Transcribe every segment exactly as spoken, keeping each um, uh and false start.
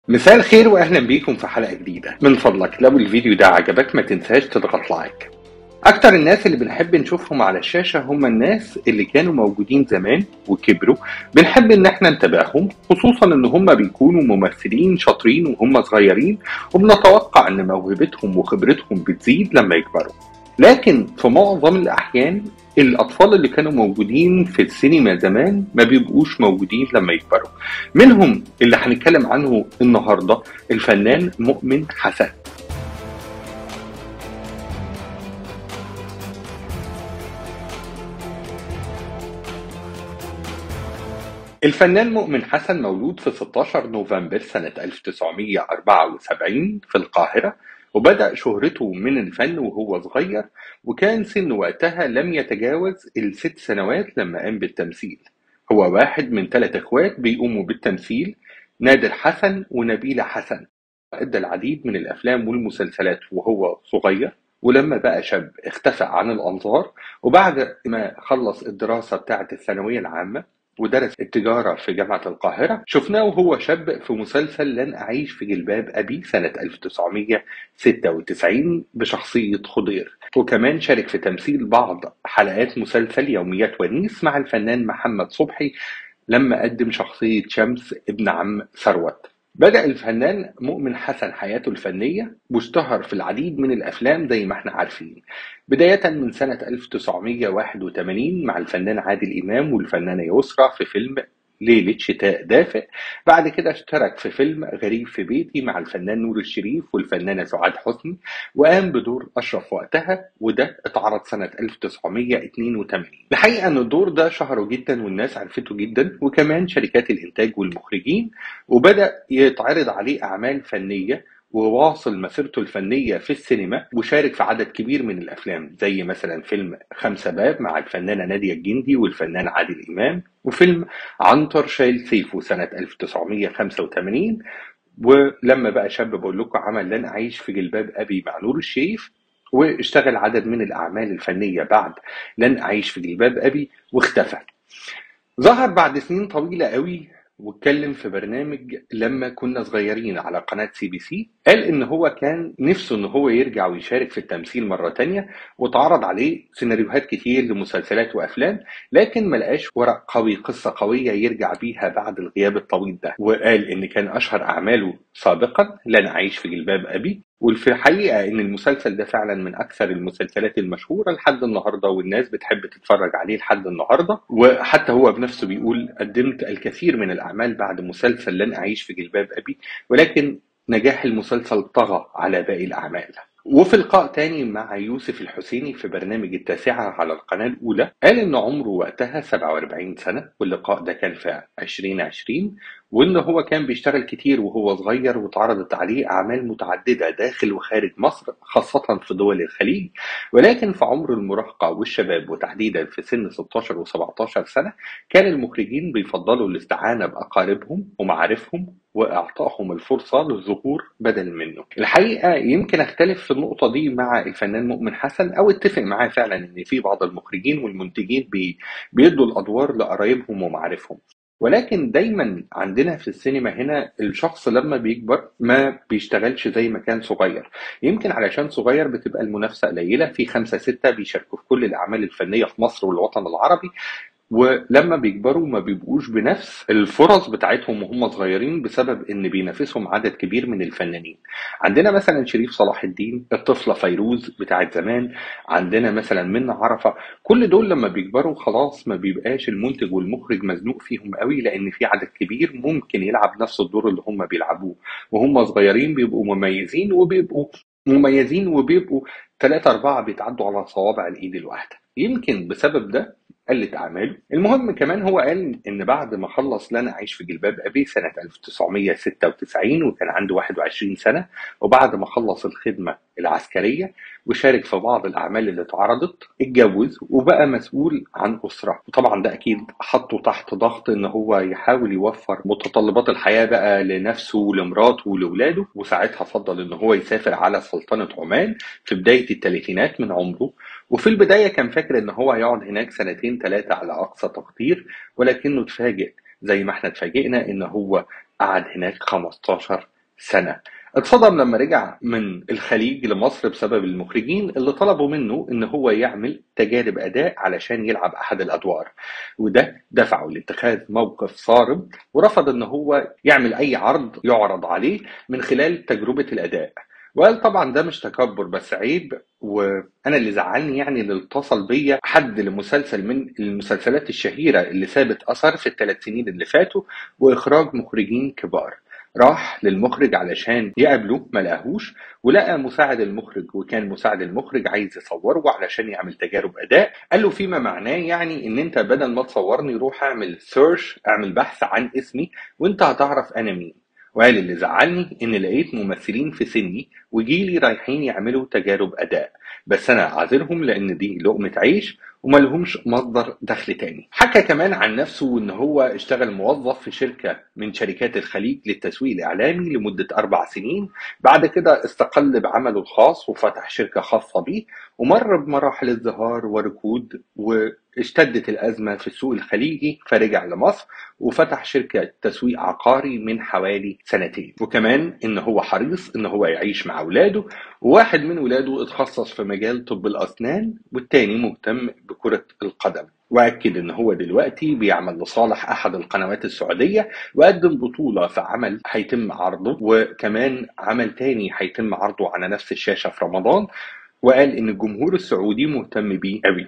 مساء الخير واهلا بيكم في حلقة جديدة. من فضلك لو الفيديو ده عجبك ما تنساش تضغط لايك. اكتر الناس اللي بنحب نشوفهم على الشاشة هم الناس اللي كانوا موجودين زمان وكبروا، بنحب ان احنا نتابعهم، خصوصا ان هم بيكونوا ممثلين شاطرين وهم صغيرين، وبنتوقع ان موهبتهم وخبرتهم بتزيد لما يكبروا. لكن في معظم الأحيان الأطفال اللي كانوا موجودين في السينما زمان ما بيبقوش موجودين لما يكبروا. منهم اللي هنتكلم عنه النهاردة الفنان مؤمن حسن. الفنان مؤمن حسن مولود في ستاشر نوفمبر سنة ألف وتسعمية وأربعة وسبعين في القاهرة، وبدأ شهرته من الفن وهو صغير، وكان سن وقتها لم يتجاوز الست سنوات لما قام بالتمثيل. هو واحد من ثلاث اخوات بيقوموا بالتمثيل، نادر حسن ونبيلة حسن. أدى العديد من الأفلام والمسلسلات وهو صغير، ولما بقى شاب اختفى عن الأنظار، وبعد ما خلص الدراسة بتاعة الثانوية العامة ودرس التجارة في جامعة القاهرة، شفناه وهو شاب في مسلسل لن أعيش في جلباب أبي سنة ألف وتسعمية وستة وتسعين بشخصية خضير، وكمان شارك في تمثيل بعض حلقات مسلسل يوميات ونيس مع الفنان محمد صبحي لما قدم شخصية شمس ابن عم ثروت. بدأ الفنان مؤمن حسن حياته الفنية واشتهر في العديد من الأفلام زي ما احنا عارفين، بداية من سنة ألف وتسعمية وواحد وتمانين مع الفنان عادل إمام والفنانة يسرى في فيلم ليلة شتاء دافئ. بعد كده اشترك في فيلم غريب في بيتي مع الفنان نور الشريف والفنانة سعاد حسني، وقام بدور أشرف وقتها، وده اتعرض سنة ألف وتسعمية واتنين وتمانين. الحقيقة أن الدور ده شهره جدا والناس عرفته جدا، وكمان شركات الإنتاج والمخرجين، وبدأ يتعرض عليه أعمال فنية، وواصل مسيرته الفنية في السينما، وشارك في عدد كبير من الأفلام زي مثلا فيلم خمسة باب مع الفنانة نادية الجندي والفنان عادل إمام، وفيلم عنتر شايل سيفه سنة ألف وتسعمية وخمسة وتمانين. ولما بقى شاب بقول لكم عمل لن أعيش في جلباب أبي مع نور الشريف، واشتغل عدد من الأعمال الفنية بعد لن أعيش في جلباب أبي واختفى. ظهر بعد سنين طويلة قوي واتكلم في برنامج لما كنا صغيرين على قناة سي بي سي، قال ان هو كان نفسه ان هو يرجع ويشارك في التمثيل مرة تانية، واتعرض عليه سيناريوهات كتير لمسلسلات وافلام، لكن ملقاش ورق قوي، قصة قوية يرجع بيها بعد الغياب الطويل ده. وقال ان كان اشهر اعماله سابقا لن اعيش في جلباب ابي، وفي الحقيقة ان المسلسل ده فعلا من اكثر المسلسلات المشهورة لحد النهاردة، والناس بتحب تتفرج عليه لحد النهاردة. وحتى هو بنفسه بيقول قدمت الكثير من الاعمال بعد مسلسل لن اعيش في جلباب ابي، ولكن نجاح المسلسل طغى على باقي الاعمال. وفي لقاء تاني مع يوسف الحسيني في برنامج التاسعة على القناة الأولى، قال إن عمره وقتها سبعة وأربعين سنة، واللقاء ده كان في عشرين عشرين، وإن هو كان بيشتغل كتير وهو صغير، واتعرضت عليه أعمال متعددة داخل وخارج مصر خاصة في دول الخليج، ولكن في عمر المراهقة والشباب وتحديدا في سن ستاشر وسبعتاشر سنة كان المخرجين بيفضلوا الاستعانة بأقاربهم ومعارفهم وإعطائهم الفرصة للظهور بدل منه. الحقيقة يمكن أختلف في النقطة دي مع الفنان مؤمن حسن، أو اتفق معاه فعلا إن في بعض المخرجين والمنتجين بي بيدوا الأدوار لقرايبهم ومعارفهم، ولكن دايما عندنا في السينما هنا الشخص لما بيكبر ما بيشتغلش زي ما كان صغير. يمكن علشان صغير بتبقى المنافسة قليلة، في خمسة ستة بيشاركوا في كل الأعمال الفنية في مصر والوطن العربي، ولما بيكبروا ما بيبقوش بنفس الفرص بتاعتهم وهم صغيرين، بسبب ان بينافسهم عدد كبير من الفنانين. عندنا مثلا شريف صلاح الدين، الطفلة فيروز بتاعت زمان، عندنا مثلا منة عرفة. كل دول لما بيكبروا خلاص ما بيبقاش المنتج والمخرج مزنوق فيهم قوي، لان في عدد كبير ممكن يلعب نفس الدور اللي هم بيلعبوه، وهم صغيرين بيبقوا مميزين، وبيبقوا مميزين وبيبقوا ثلاثة أربعة بيتعدوا على صوابع الإيد الواحدة. يمكن بسبب ده قلت أعماله. المهم كمان هو قال إن بعد ما خلص لن أعيش في جلباب أبي سنة ألف وتسعمية وستة وتسعين وكان عنده واحد وعشرين سنة، وبعد ما خلص الخدمة العسكرية وشارك في بعض الأعمال اللي اتعرضت، اتجوز وبقى مسؤول عن أسرة، وطبعا ده أكيد حطه تحت ضغط إن هو يحاول يوفر متطلبات الحياة بقى لنفسه ولمراته ولولاده، وساعتها فضل إن هو يسافر على سلطنة عمان في بداية الثلاثينات من عمره. وفي البداية كان فاكر إن هو هيقعد هناك سنتين ثلاثة على أقصى تقدير، ولكنه اتفاجئ زي ما احنا اتفاجئنا إن هو قعد هناك خمستاشر سنة. اتصدم لما رجع من الخليج لمصر بسبب المخرجين اللي طلبوا منه ان هو يعمل تجارب اداء علشان يلعب احد الادوار، وده دفعه لاتخاذ موقف صارم ورفض ان هو يعمل اي عرض يعرض عليه من خلال تجربة الاداء. وقال طبعا ده مش تكبر بس عيب، وانا اللي زعلني يعني اللي اتصل بيا حد لمسلسل من المسلسلات الشهيرة اللي سابت اثر في الثلاث سنين اللي فاتوا واخراج مخرجين كبار. راح للمخرج علشان يقابله ما لقاهوش، ولقى مساعد المخرج، وكان مساعد المخرج عايز يصوره علشان يعمل تجارب اداء. قال له فيما معناه يعني ان انت بدل ما تصورني روح اعمل سيرش، اعمل بحث عن اسمي وانت هتعرف انا مين. وقال اللي زعلني ان لقيت ممثلين في سني وجيلي رايحين يعملوا تجارب اداء، بس انا اعذرهم لان دي لقمة عيش وملهمش مصدر دخل تاني. حكى كمان عن نفسه ان هو اشتغل موظف في شركة من شركات الخليج للتسويق الاعلامي لمدة اربع سنين، بعد كده استقل بعمله الخاص وفتح شركة خاصة بيه، ومر بمراحل ازدهار وركود، واشتدت الازمة في السوق الخليجي فرجع لمصر وفتح شركة تسويق عقاري من حوالي سنتين. وكمان ان هو حريص ان هو يعيش مع اولاده، وواحد من ولاده اتخصص في مجال طب الأسنان والتاني مهتم بكرة القدم. وأكد إن هو دلوقتي بيعمل لصالح أحد القنوات السعودية، وقدم بطولة في عمل هيتم عرضه، وكمان عمل تاني هيتم عرضه على نفس الشاشة في رمضان، وقال إن الجمهور السعودي مهتم بيه قوي.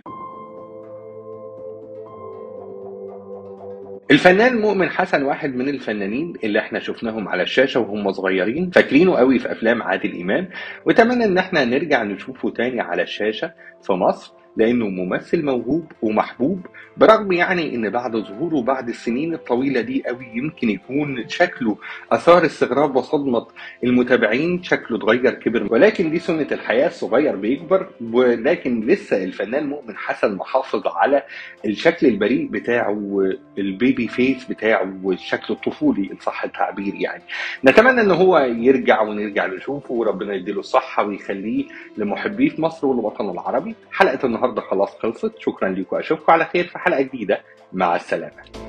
الفنان مؤمن حسن واحد من الفنانين اللي احنا شفناهم على الشاشة وهم صغيرين، فاكرينه قوي في افلام عادل امام، واتمنى ان احنا نرجع نشوفه تاني على الشاشة في مصر، لانه ممثل موهوب ومحبوب، برغم يعني ان بعد ظهوره بعد السنين الطويلة دي قوي يمكن يكون شكله اثار استغراب وصدمة المتابعين، شكله اتغير كبر، ولكن دي سنة الحياة، الصغير بيكبر. ولكن لسه الفنان مؤمن حسن محافظ على الشكل البريء بتاعه والبيبي فيس بتاعه والشكل الطفولي ان صح التعبير يعني. نتمنى ان هو يرجع ونرجع نشوفه، وربنا يديله الصحة ويخليه لمحبيه في مصر والوطن العربي. حلقة النهاردة خلاص خلصت، شكرا لكم، اشوفكم على خير في حلقة جديدة، مع السلامة.